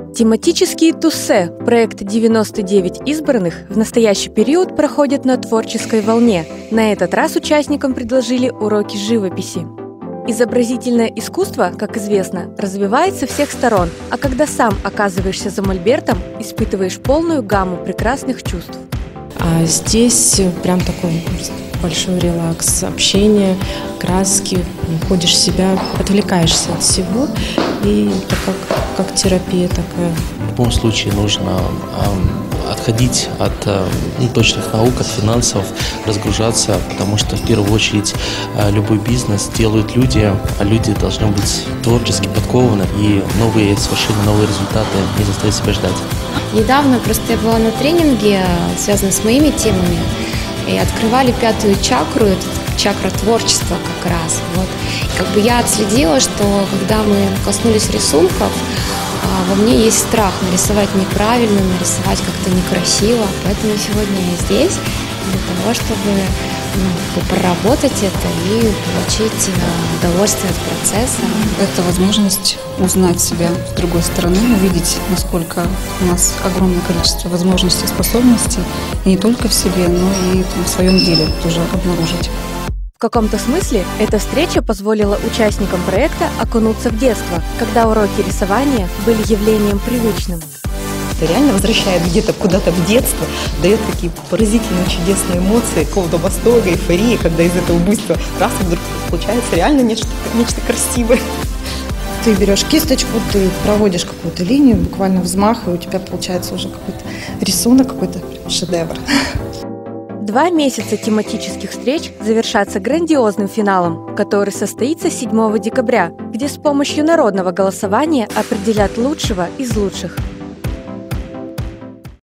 Тематические туссе проекта «99 избранных» в настоящий период проходят на творческой волне. На этот раз участникам предложили уроки живописи. Изобразительное искусство, как известно, развивается со всех сторон, а когда сам оказываешься за мольбертом, испытываешь полную гамму прекрасных чувств. А здесь прям такой большой релакс, общение, краски, ходишь в себя, отвлекаешься от всего, и это как терапия такая. В любом случае нужно отходить от точных наук, от финансов, разгружаться, потому что в первую очередь любой бизнес делают люди, а люди должны быть творчески подкованы, и совершенно новые результаты не заставят себя ждать. Недавно просто я была на тренинге, связанном с моими темами, и открывали 5-ю чакру, это чакра творчества как раз. Вот. Я отследила, что когда мы коснулись рисунков, во мне есть страх нарисовать неправильно, нарисовать как-то некрасиво. Поэтому сегодня я здесь для того, чтобы проработать это и получить удовольствие от процесса. Это возможность узнать себя с другой стороны, увидеть, насколько у нас огромное количество возможностей и способностей, и не только в себе, но и в своем деле тоже обнаружить. В каком-то смысле эта встреча позволила участникам проекта окунуться в детство, когда уроки рисования были явлением привычным. Это реально возвращает где-то куда-то в детство, дает такие поразительные, чудесные эмоции, какого-то восторга, эйфории, когда из этого буйства раз вдруг получается реально нечто красивое. Ты берешь кисточку, ты проводишь какую-то линию, буквально взмах, и у тебя получается уже какой-то рисунок, какой-то шедевр. 2 месяца тематических встреч завершатся грандиозным финалом, который состоится 7 декабря, где с помощью народного голосования определят лучшего из лучших.